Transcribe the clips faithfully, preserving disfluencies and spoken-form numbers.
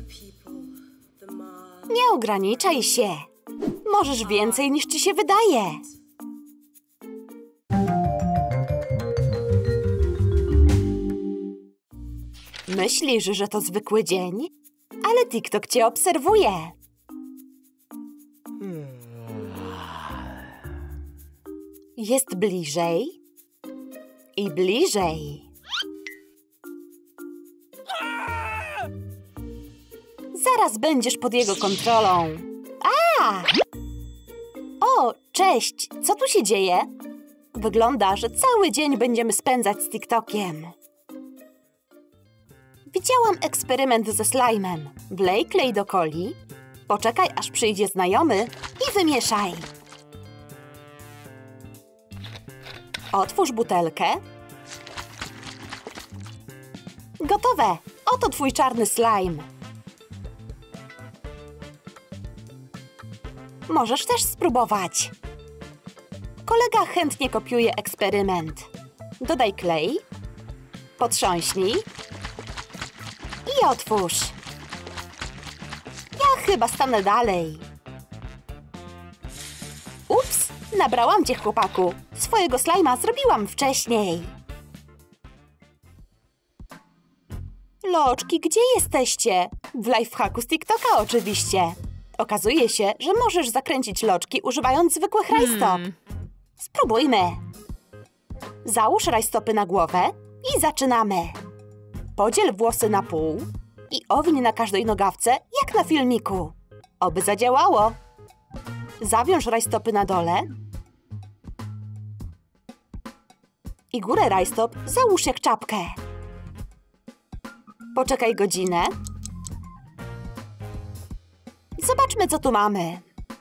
Nie ograniczaj się. Możesz więcej niż ci się wydaje. Myślisz, że to zwykły dzień? Ale TikTok cię obserwuje. Jest bliżej i bliżej. Zaraz będziesz pod jego kontrolą. A! O, cześć! Co tu się dzieje? Wygląda, że cały dzień będziemy spędzać z TikTokiem. Widziałam eksperyment ze slajmem. Wlej klej do coli, poczekaj, aż przyjdzie znajomy i wymieszaj. Otwórz butelkę. Gotowe! Oto twój czarny slime. Możesz też spróbować. Kolega chętnie kopiuje eksperyment. Dodaj klej, potrząśnij i otwórz. Ja chyba stanę dalej. Ups, nabrałam cię, chłopaku. Swojego slajma zrobiłam wcześniej. Loczki, gdzie jesteście? W lifehacku z TikToka oczywiście. Okazuje się, że możesz zakręcić loczki używając zwykłych rajstop. Hmm. Spróbujmy. Załóż rajstopy na głowę i zaczynamy. Podziel włosy na pół i owiń na każdej nogawce, jak na filmiku. Oby zadziałało. Zawiąż rajstopy na dole i górę rajstop załóż jak czapkę. Poczekaj godzinę. Zobaczmy, co tu mamy.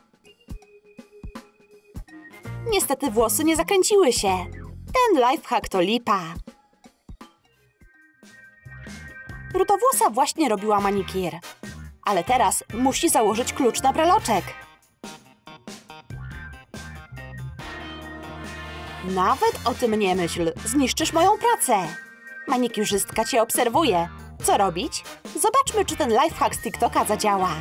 Niestety włosy nie zakręciły się. Ten lifehack to lipa. Rudowłosa właśnie robiła manikir. Ale teraz musi założyć klucz na breloczek. Nawet o tym nie myśl. Zniszczysz moją pracę. Manikurzystka cię obserwuje. Co robić? Zobaczmy, czy ten lifehack z TikToka zadziała.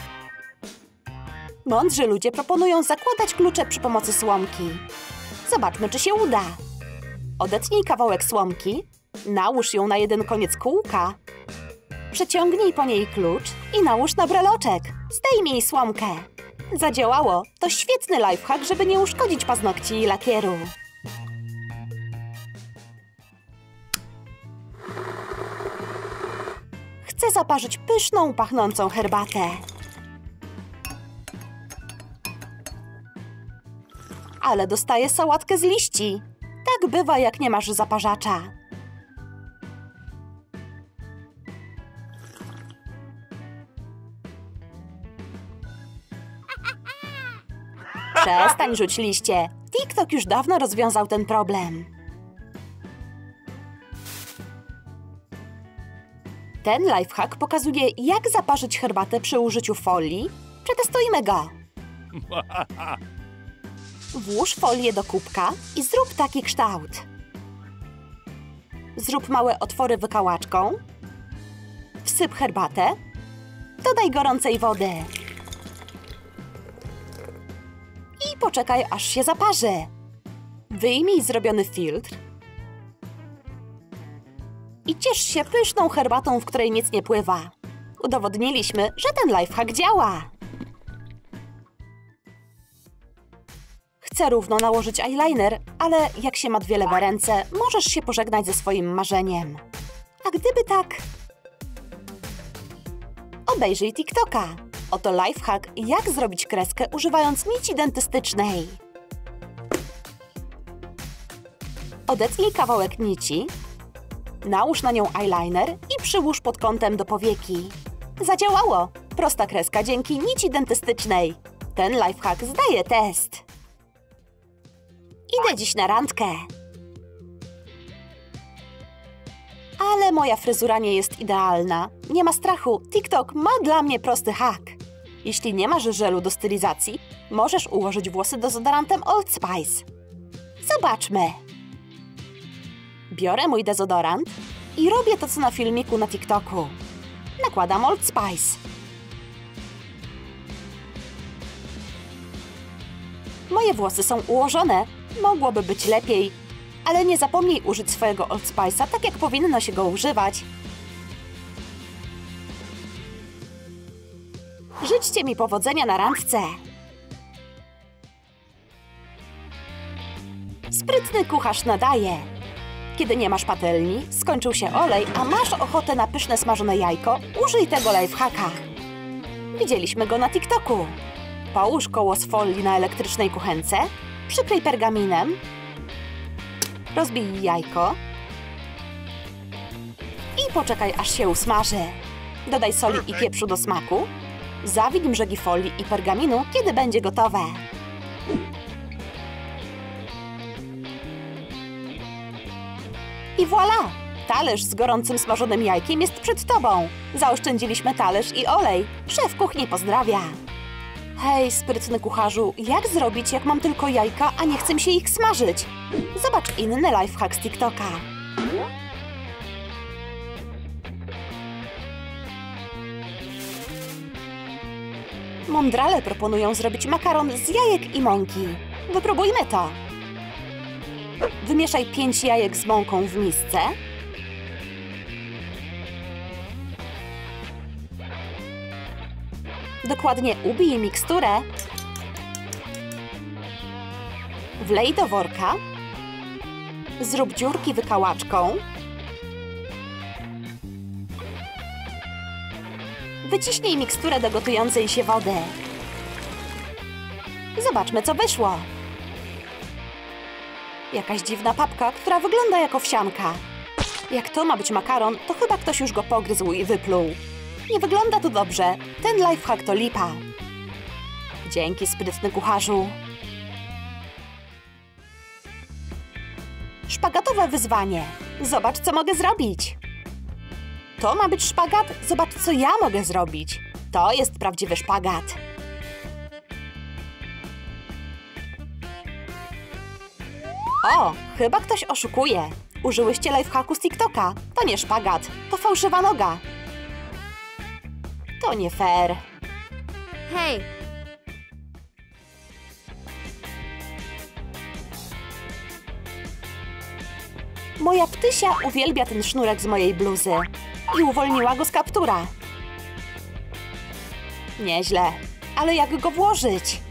Mądrzy ludzie proponują zakładać klucze przy pomocy słomki. Zobaczmy, czy się uda. Odetnij kawałek słomki, nałóż ją na jeden koniec kółka, przeciągnij po niej klucz i nałóż na breloczek. Zdejmij słomkę. Zadziałało. To świetny lifehack, żeby nie uszkodzić paznokci i lakieru. Chcę zaparzyć pyszną, pachnącą herbatę. Ale dostaję sałatkę z liści. Tak bywa, jak nie masz zaparzacza. Przestań rzuć liście. TikTok już dawno rozwiązał ten problem. Ten lifehack pokazuje, jak zaparzyć herbatę przy użyciu folii. Przetestujmy go. Włóż folię do kubka i zrób taki kształt. Zrób małe otwory wykałaczką. Wsyp herbatę. Dodaj gorącej wody. I poczekaj, aż się zaparzy. Wyjmij zrobiony filtr. I ciesz się pyszną herbatą, w której nic nie pływa. Udowodniliśmy, że ten lifehack działa. Chcę równo nałożyć eyeliner, ale jak się ma dwie lewe ręce, możesz się pożegnać ze swoim marzeniem. A gdyby tak... Obejrzyj TikToka. Oto lifehack, jak zrobić kreskę używając nici dentystycznej. Odetnij kawałek nici, nałóż na nią eyeliner i przyłóż pod kątem do powieki. Zadziałało! Prosta kreska dzięki nici dentystycznej. Ten lifehack zdaje test. Idę dziś na randkę. Ale moja fryzura nie jest idealna. Nie ma strachu. TikTok ma dla mnie prosty hack. Jeśli nie masz żelu do stylizacji, możesz ułożyć włosy dezodorantem Old Spice. Zobaczmy. Biorę mój dezodorant i robię to, co na filmiku na TikToku. Nakładam Old Spice. Moje włosy są ułożone. Mogłoby być lepiej. Ale nie zapomnij użyć swojego Old Spice'a tak, jak powinno się go używać. Życzcie mi powodzenia na randce. Sprytny kucharz nadaje. Kiedy nie masz patelni, skończył się olej, a masz ochotę na pyszne smażone jajko, użyj tego lifehacka. Widzieliśmy go na TikToku. Połóż koło z folii na elektrycznej kuchence, przykryj pergaminem, rozbij jajko i poczekaj, aż się usmaży. Dodaj soli i pieprzu do smaku. Zawin brzegi folii i pergaminu, kiedy będzie gotowe. I voilà! Talerz z gorącym smażonym jajkiem jest przed tobą. Zaoszczędziliśmy talerz i olej. Szef kuchni pozdrawia. Hej, sprytny kucharzu, jak zrobić, jak mam tylko jajka, a nie chcę mi się ich smażyć? Zobacz inny lifehack z TikToka. Mądrale proponują zrobić makaron z jajek i mąki. Wypróbujmy to. Wymieszaj pięć jajek z mąką w misce. Dokładnie ubij miksturę. Wlej do worka. Zrób dziurki wykałaczką. Wyciśnij miksturę do gotującej się wody. Zobaczmy, co wyszło. Jakaś dziwna papka, która wygląda jak owsianka. Jak to ma być makaron, to chyba ktoś już go pogryzł i wypluł. Nie wygląda to dobrze. Ten lifehack to lipa. Dzięki, sprytny kucharzu. Szpagatowe wyzwanie. Zobacz, co mogę zrobić. To ma być szpagat? Zobacz, co ja mogę zrobić. To jest prawdziwy szpagat. O, chyba ktoś oszukuje. Użyłyście lifehacku z TikToka. To nie szpagat, to fałszywa noga. To nie fair. Hej! Moja ptysia uwielbia ten sznurek z mojej bluzy i uwolniła go z kaptura. Nieźle, ale jak go włożyć?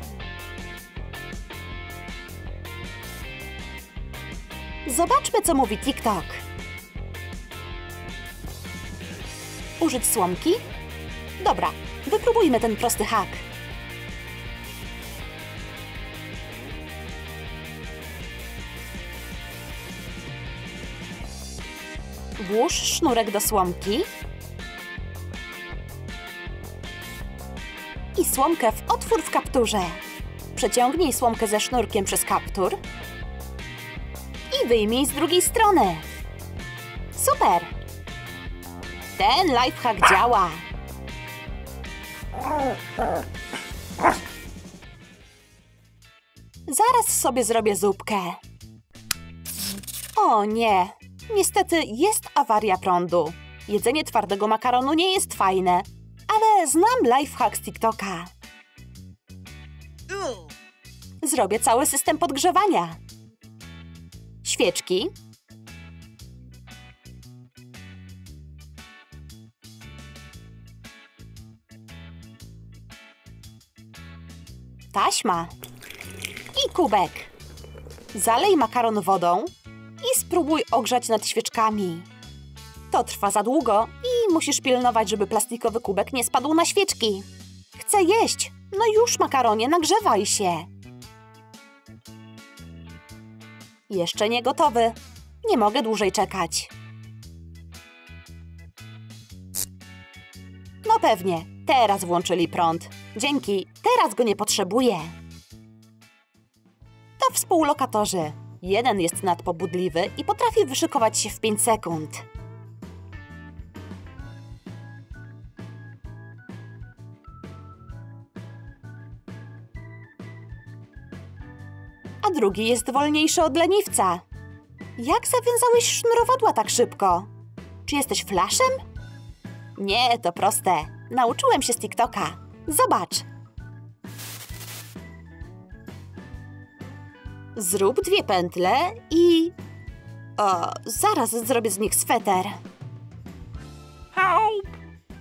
Zobaczmy, co mówi TikTok. Użyć słomki? Dobra, wypróbujmy ten prosty hack. Włóż sznurek do słomki i słomkę w otwór w kapturze. Przeciągnij słomkę ze sznurkiem przez kaptur i wyjmij z drugiej strony. Super! Ten lifehack działa. Zaraz sobie zrobię zupkę. O nie! Niestety jest awaria prądu. Jedzenie twardego makaronu nie jest fajne, ale znam lifehack z TikToka. Zrobię cały system podgrzewania. Świeczki. Taśma. I kubek. Zalej makaron wodą i spróbuj ogrzać nad świeczkami. To trwa za długo i musisz pilnować, żeby plastikowy kubek nie spadł na świeczki. Chcę jeść. No już, makaronie, nagrzewaj się. Jeszcze nie gotowy. Nie mogę dłużej czekać. No pewnie, teraz włączyli prąd. Dzięki, teraz go nie potrzebuję. To współlokatorzy. Jeden jest nadpobudliwy i potrafi wyszykować się w pięć sekund. A drugi jest wolniejszy od leniwca. Jak zawiązałeś sznurowadła tak szybko? Czy jesteś flaszem? Nie, to proste. Nauczyłem się z TikToka. Zobacz. Zrób dwie pętle i... O, zaraz zrobię z nich sweter. Help!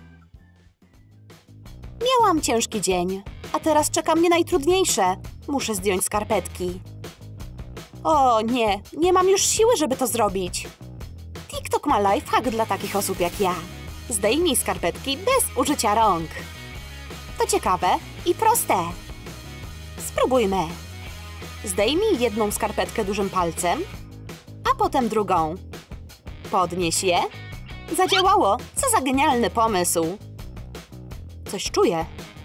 Miałam ciężki dzień, a teraz czeka mnie najtrudniejsze. Muszę zdjąć skarpetki. O nie, nie mam już siły, żeby to zrobić. TikTok ma lifehack dla takich osób jak ja. Zdejmij skarpetki bez użycia rąk. To ciekawe i proste. Spróbujmy. Zdejmij jedną skarpetkę dużym palcem, a potem drugą. Podnieś je. Zadziałało! Co za genialny pomysł! Coś czuję.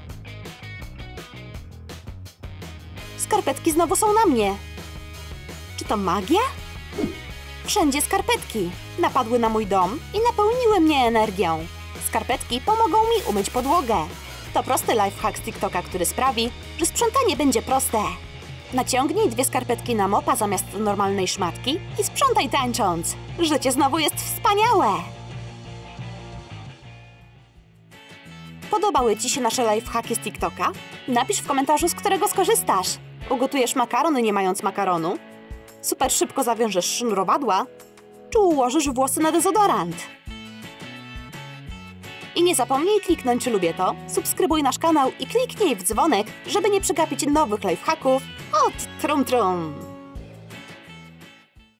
Skarpetki znowu są na mnie. Czy to magia? Wszędzie skarpetki. Napadły na mój dom i napełniły mnie energią. Skarpetki pomogą mi umyć podłogę. To prosty lifehack z TikToka, który sprawi, że sprzątanie będzie proste. Naciągnij dwie skarpetki na mopa zamiast normalnej szmatki i sprzątaj tańcząc. Życie znowu jest wspaniałe! Podobały Ci się nasze lifehacki z TikToka? Napisz w komentarzu, z którego skorzystasz. Ugotujesz makaron, nie mając makaronu? Super szybko zawiążesz sznurowadła? Czy ułożysz włosy na dezodorant? I nie zapomnij kliknąć lubię to, subskrybuj nasz kanał i kliknij w dzwonek, żeby nie przegapić nowych lifehacków od Trum Trum.